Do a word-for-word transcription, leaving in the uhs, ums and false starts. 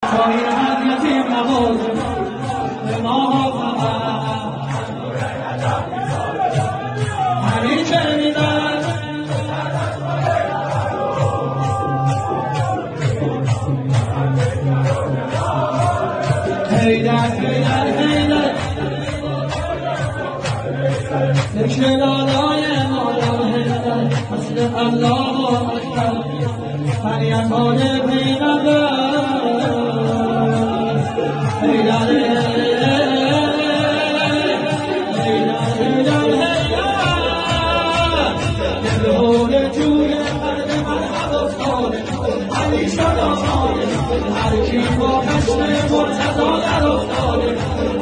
با این حضرت نوازه به ما فقط همین که میدن هیدر هیدر هیدر ذکر لالای مولا هیدر حسن الله اکبر فریادان پیغمبر هیدر هیدر هیدر دلهور جوی مرد مرحب افتاده علی شد آماده هر کی با حسن مرتضا در افتاده